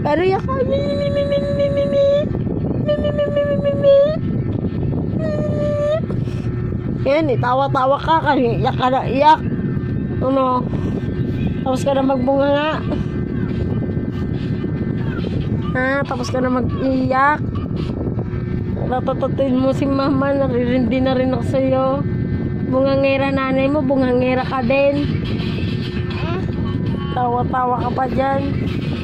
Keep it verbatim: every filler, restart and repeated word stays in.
Pero yak ka. Mi, mi, mi, mi, mi, mi, mi. Mi, mi, mi, mi, mi, mi, mi. Yan, itawa-tawa ka kasi iyak ka na iyak. Ano? Tapos ka na magbunga nga. Ha? Tapos ka na mag-iyak. Natatatin mo si mama. Naririndi na rin ako sa'yo. Bungangera nanay mo. Bungangera ka din. Tawa-tawa ka pa dyan.